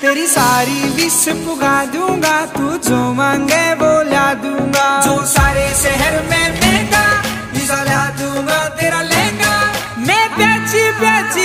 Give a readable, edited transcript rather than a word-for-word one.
तेरी सारी विश पुगा दूंगा, तू जो मांगे वो ला दूंगा। जो सारे शहर में महंगा वीजा ला दूंगा तेरा लहंगा। मैं प्याची प्याची